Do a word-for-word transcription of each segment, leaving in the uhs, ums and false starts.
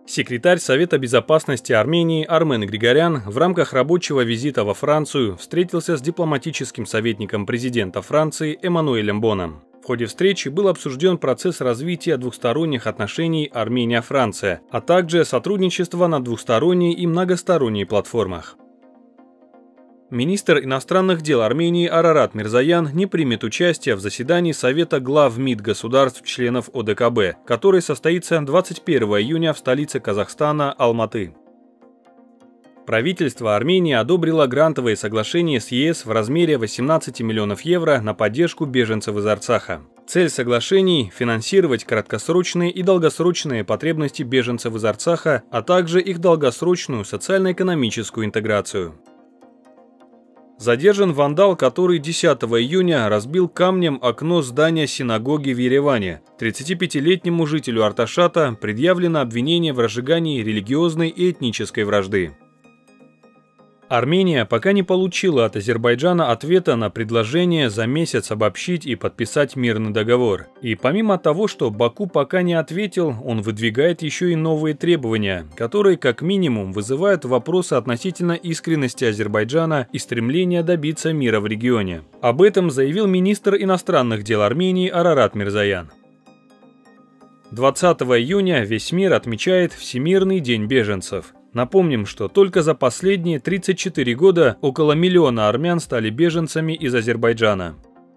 Секретарь Совета безопасности Армении Армен Григорян в рамках рабочего визита во Францию встретился с дипломатическим советником президента Франции Эммануэлем Боном. В ходе встречи был обсужден процесс развития двусторонних отношений Армения-Франция, а также сотрудничество на двусторонней и многосторонней платформах. Министр иностранных дел Армении Арарат Мирзоян не примет участие в заседании Совета глав МИД государств-членов О Дэ Ка Бэ, который состоится двадцать первого июня в столице Казахстана Алматы. Правительство Армении одобрило грантовое соглашение с Е Эс в размере восемнадцати миллионов евро на поддержку беженцев из Арцаха. Цель соглашений – финансировать краткосрочные и долгосрочные потребности беженцев из Арцаха, а также их долгосрочную социально-экономическую интеграцию. Задержан вандал, который десятого июня разбил камнем окно здания синагоги в Ереване. тридцатипятилетнему жителю Арташата предъявлено обвинение в разжигании религиозной и этнической вражды. Армения пока не получила от Азербайджана ответа на предложение за месяц обобщить и подписать мирный договор. И помимо того, что Баку пока не ответил, он выдвигает еще и новые требования, которые как минимум вызывают вопросы относительно искренности Азербайджана и стремления добиться мира в регионе. Об этом заявил министр иностранных дел Армении Арарат Мирзоян. двадцатого июня весь мир отмечает Всемирный день беженцев. Напомним, что только за последние тридцать четыре года около миллиона армян стали беженцами из Азербайджана.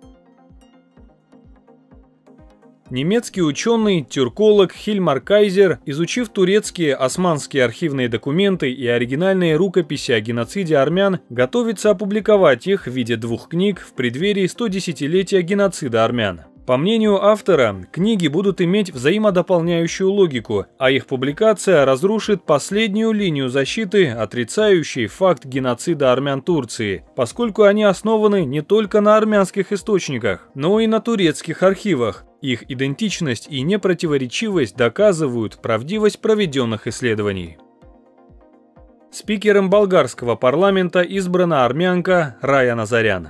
Немецкий ученый-тюрколог Хильмар Кайзер, изучив турецкие османские архивные документы и оригинальные рукописи о геноциде армян, готовится опубликовать их в виде двух книг в преддверии стодесятилетия геноцида армян. По мнению автора, книги будут иметь взаимодополняющую логику, а их публикация разрушит последнюю линию защиты, отрицающей факт геноцида армян Турции, поскольку они основаны не только на армянских источниках, но и на турецких архивах. Их идентичность и непротиворечивость доказывают правдивость проведенных исследований. Спикером болгарского парламента избрана армянка Рая Назарян.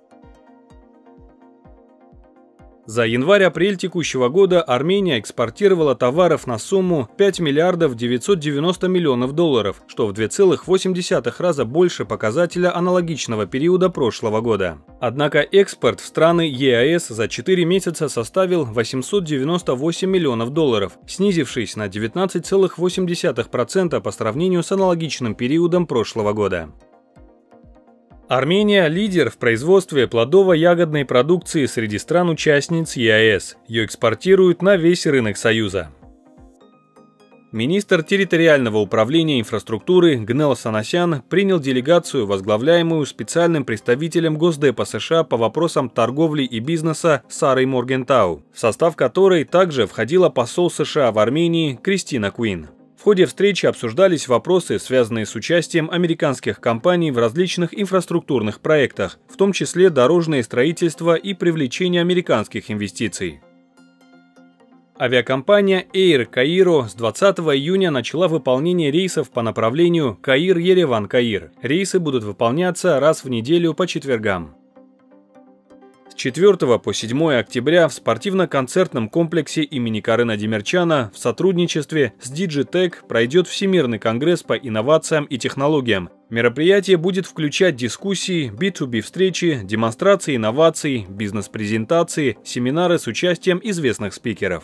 За январь-апрель текущего года Армения экспортировала товаров на сумму пять миллиардов девятьсот девяносто миллионов долларов, что в два целых восемь десятых раза больше показателя аналогичного периода прошлого года. Однако экспорт в страны Е А Эс за четыре месяца составил восемьсот девяносто восемь миллионов долларов, снизившись на девятнадцать целых восемь десятых процента по сравнению с аналогичным периодом прошлого года. Армения – лидер в производстве плодово-ягодной продукции среди стран-участниц Е А Эс. Ее экспортируют на весь рынок Союза. Министр территориального управления инфраструктуры Гнел Санасян принял делегацию, возглавляемую специальным представителем Госдепа США по вопросам торговли и бизнеса Сарой Моргентау, в состав которой также входила посол США в Армении Кристина Куин. В ходе встречи обсуждались вопросы, связанные с участием американских компаний в различных инфраструктурных проектах, в том числе дорожное строительство и привлечение американских инвестиций. Авиакомпания Air Cairo с двадцатого июня начала выполнение рейсов по направлению Каир-Ереван-Каир. Рейсы будут выполняться раз в неделю по четвергам. С четвёртого по седьмое октября в спортивно-концертном комплексе имени Карена Демирчана в сотрудничестве с Digitech пройдет Всемирный конгресс по инновациям и технологиям. Мероприятие будет включать дискуссии, би ту би встречи, демонстрации инноваций, бизнес-презентации, семинары с участием известных спикеров.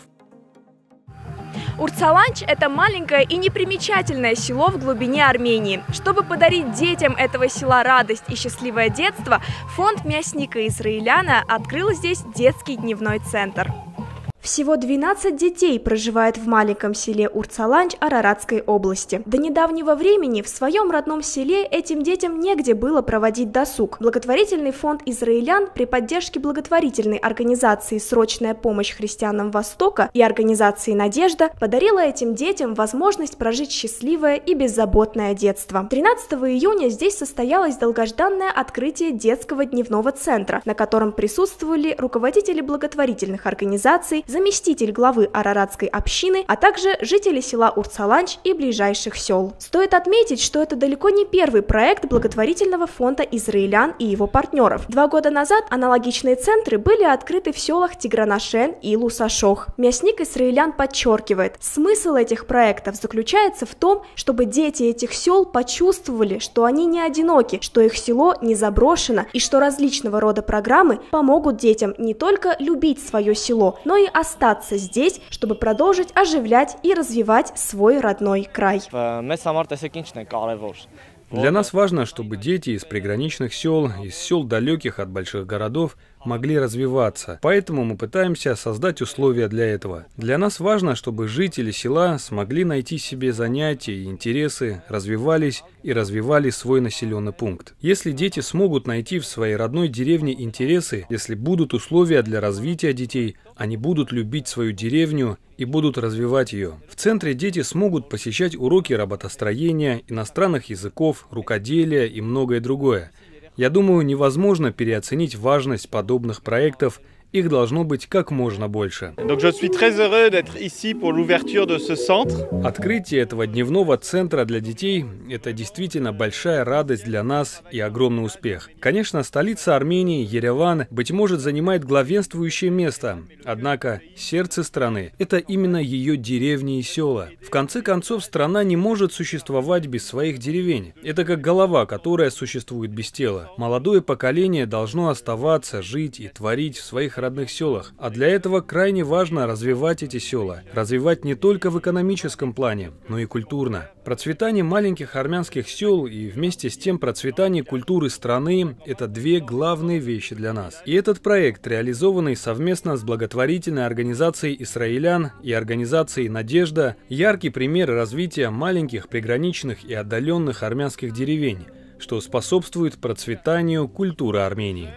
Урцаланч – это маленькое и непримечательное село в глубине Армении. Чтобы подарить детям этого села радость и счастливое детство, фонд Мясника Израиляна открыл здесь детский дневной центр. Всего двенадцать детей проживает в маленьком селе Урцаланч Араратской области. До недавнего времени в своем родном селе этим детям негде было проводить досуг. Благотворительный фонд «Израилян» при поддержке благотворительной организации «Срочная помощь христианам Востока» и организации «Надежда» подарила этим детям возможность прожить счастливое и беззаботное детство. тринадцатого июня здесь состоялось долгожданное открытие детского дневного центра, на котором присутствовали руководители благотворительных организаций, заместитель главы араратской общины, а также жители села Урцаланч и ближайших сел. Стоит отметить, что это далеко не первый проект благотворительного фонда израилян и его партнеров. Два года назад аналогичные центры были открыты в селах Тигранашен и Лусашох. Мясник израилян подчеркивает, смысл этих проектов заключается в том, чтобы дети этих сел почувствовали, что они не одиноки, что их село не заброшено и что различного рода программы помогут детям не только любить свое село, но и остаться здесь, чтобы продолжить оживлять и развивать свой родной край. Для нас важно, чтобы дети из приграничных сел, из сел далеких от больших городов, могли развиваться. Поэтому мы пытаемся создать условия для этого. Для нас важно, чтобы жители села смогли найти себе занятия и интересы, развивались и развивали свой населенный пункт. Если дети смогут найти в своей родной деревне интересы, если будут условия для развития детей, они будут любить свою деревню и будут развивать ее. В центре дети смогут посещать уроки работостроения, иностранных языков, рукоделия и многое другое. Я думаю, невозможно переоценить важность подобных проектов. Их должно быть как можно больше. Открытие этого дневного центра для детей – это действительно большая радость для нас и огромный успех. Конечно, столица Армении, Ереван, быть может, занимает главенствующее место. Однако сердце страны – это именно ее деревни и села. В конце концов, страна не может существовать без своих деревень. Это как голова, которая существует без тела. Молодое поколение должно оставаться, жить и творить в своих родных селах. А для этого крайне важно развивать эти села. Развивать не только в экономическом плане, но и культурно. Процветание маленьких армянских сел и вместе с тем процветание культуры страны – это две главные вещи для нас. И этот проект, реализованный совместно с благотворительной организацией израилян и организацией «Надежда», яркий пример развития маленьких приграничных и отдаленных армянских деревень, что способствует процветанию культуры Армении.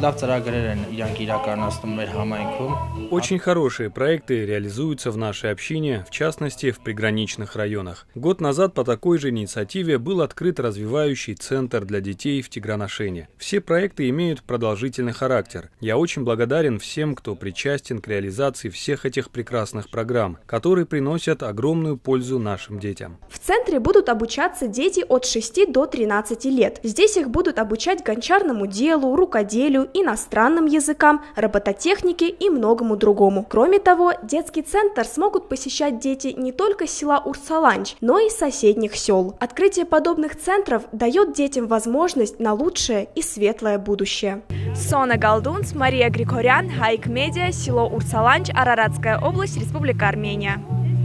Очень хорошие проекты реализуются в нашей общине, в частности, в приграничных районах. Год назад по такой же инициативе был открыт развивающий центр для детей в Тигранашене. Все проекты имеют продолжительный характер. Я очень благодарен всем, кто причастен к реализации всех этих прекрасных программ, которые приносят огромную пользу нашим детям. В центре будут обучаться дети от шести до тринадцати лет. Здесь их будут обучать гончарному делу, рукоделию, иностранным языкам, робототехнике и многому другому. Кроме того, детский центр смогут посещать дети не только села Урцаланч, но и соседних сел. Открытие подобных центров дает детям возможность на лучшее и светлое будущее. Сона Галдунц, Мария Григорян, Хайк Медиа, село Урцаланч, Араратская область, Республика Армения.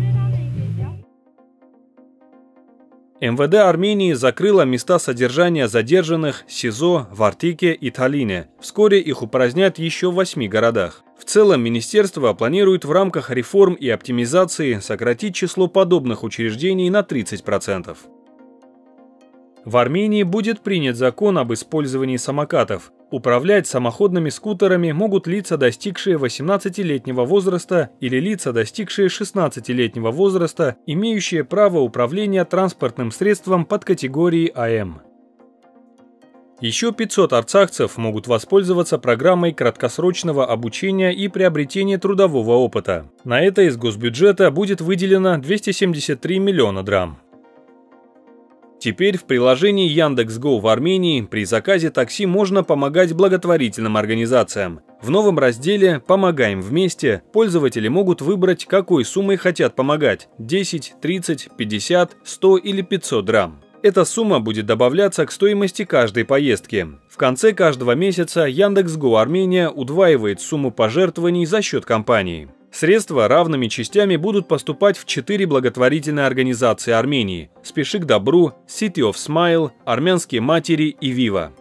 эм вэ дэ Армении закрыло места содержания задержанных СИЗО в Артике и Таллине. Вскоре их упразднят еще в восьми городах. В целом, министерство планирует в рамках реформ и оптимизации сократить число подобных учреждений на тридцать процентов. В Армении будет принят закон об использовании самокатов. Управлять самоходными скутерами могут лица, достигшие восемнадцатилетнего возраста, или лица, достигшие шестнадцатилетнего возраста, имеющие право управления транспортным средством под категорией а эм. Еще пятьсот арцахцев могут воспользоваться программой краткосрочного обучения и приобретения трудового опыта. На это из госбюджета будет выделено двести семьдесят три миллиона драм. Теперь в приложении Яндекс.Го в Армении при заказе такси можно помогать благотворительным организациям. В новом разделе «Помогаем вместе» пользователи могут выбрать, какой суммой хотят помогать – десять, тридцать, пятьдесят, сто или пятьсот драм. Эта сумма будет добавляться к стоимости каждой поездки. В конце каждого месяца Яндекс.Го Армения удваивает сумму пожертвований за счет компании. Средства равными частями будут поступать в четыре благотворительные организации Армении – «Спеши к добру», «City of Smile», «Армянские матери» и «Вива».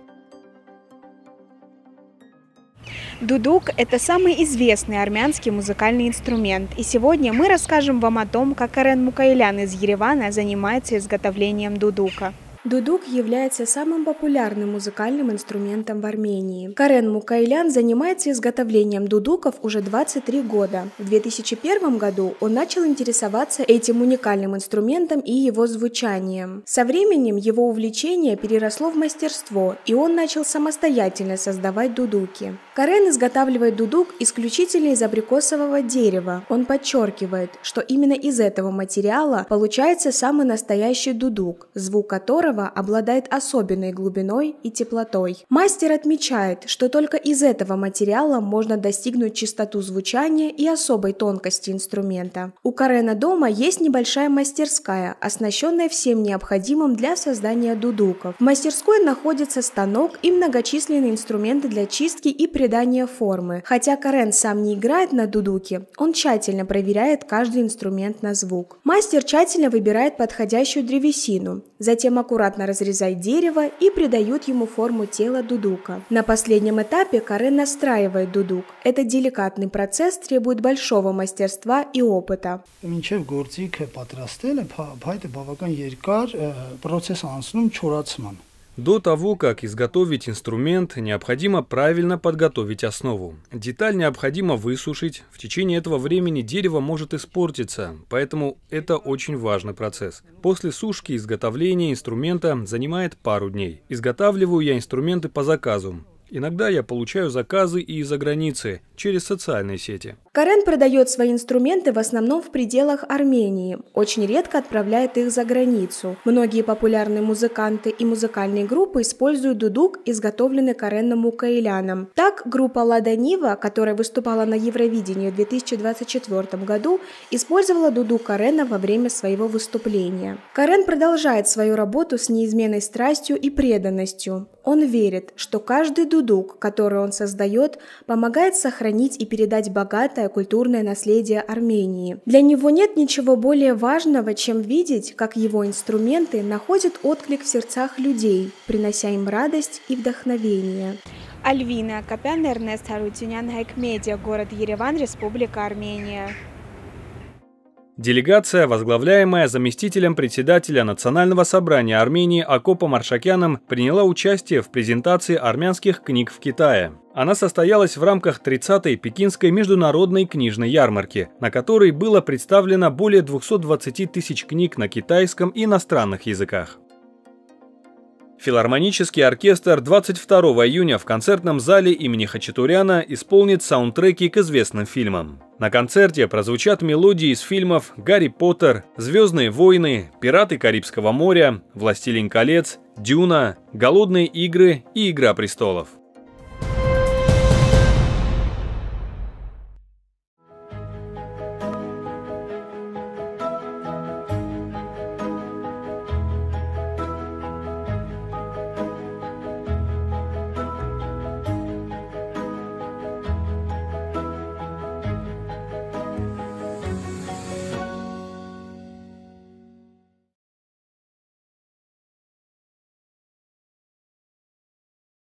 Дудук – это самый известный армянский музыкальный инструмент, и сегодня мы расскажем вам о том, как Карен Мукаилян из Еревана занимается изготовлением дудука. Дудук является самым популярным музыкальным инструментом в Армении. Карен Мукайлян занимается изготовлением дудуков уже двадцать три года. В две тысячи первом году он начал интересоваться этим уникальным инструментом и его звучанием. Со временем его увлечение переросло в мастерство, и он начал самостоятельно создавать дудуки. Карен изготавливает дудук исключительно из абрикосового дерева. Он подчеркивает, что именно из этого материала получается самый настоящий дудук, звук которого обладает особенной глубиной и теплотой. Мастер отмечает, что только из этого материала можно достигнуть чистоту звучания и особой тонкости инструмента. У Карена дома есть небольшая мастерская, оснащенная всем необходимым для создания дудуков. В мастерской находится станок и многочисленные инструменты для чистки и придания формы. Хотя Карен сам не играет на дудуке, он тщательно проверяет каждый инструмент на звук. Мастер тщательно выбирает подходящую древесину, затем аккуратно разрезает дерево и придает ему форму тела дудука. На последнем этапе Карен настраивает дудук. Этот деликатный процесс требует большого мастерства и опыта. До того, как изготовить инструмент, необходимо правильно подготовить основу. Деталь необходимо высушить, в течение этого времени дерево может испортиться, поэтому это очень важный процесс. После сушки изготовление инструмента занимает пару дней. Изготавливаю я инструменты по заказу. Иногда я получаю заказы и из-за границы, через социальные сети. Карен продает свои инструменты в основном в пределах Армении, очень редко отправляет их за границу. Многие популярные музыканты и музыкальные группы используют дудук, изготовленный Кареном Мукайляном. Так, группа Лада Нива, которая выступала на Евровидении в две тысячи двадцать четвёртом году, использовала дудук Карена во время своего выступления. Карен продолжает свою работу с неизменной страстью и преданностью. Он верит, что каждый дудук, который он создает, помогает сохранить и передать богатое культурное наследие Армении. Для него нет ничего более важного, чем видеть, как его инструменты находят отклик в сердцах людей, принося им радость и вдохновение. Альвина Акопян, Эрнест Харутюнян, Хайк Медиа, город Ереван, Республика Армения. Делегация, возглавляемая заместителем председателя Национального собрания Армении Акопом Аршакяном, приняла участие в презентации армянских книг в Китае. Она состоялась в рамках тридцатой Пекинской международной книжной ярмарки, на которой было представлено более двухсот двадцати тысяч книг на китайском и иностранных языках. Филармонический оркестр двадцать второго июня в концертном зале имени Хачатуряна исполнит саундтреки к известным фильмам. На концерте прозвучат мелодии из фильмов «Гарри Поттер», «Звездные войны», «Пираты Карибского моря», «Властелин колец», «Дюна», «Голодные игры» и «Игра престолов».